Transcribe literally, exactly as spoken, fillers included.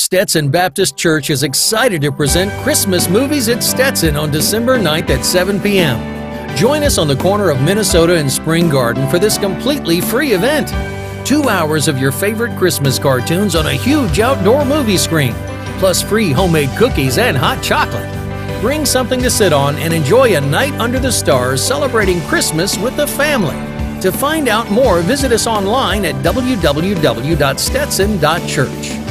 Stetson Baptist Church is excited to present Christmas Movies at Stetson on December ninth at seven p m Join us on the corner of Minnesota and Spring Garden for this completely free event. Two hours of your favorite Christmas cartoons on a huge outdoor movie screen, plus free homemade cookies and hot chocolate. Bring something to sit on and enjoy a night under the stars celebrating Christmas with the family. To find out more, visit us online at w w w dot stetson dot church.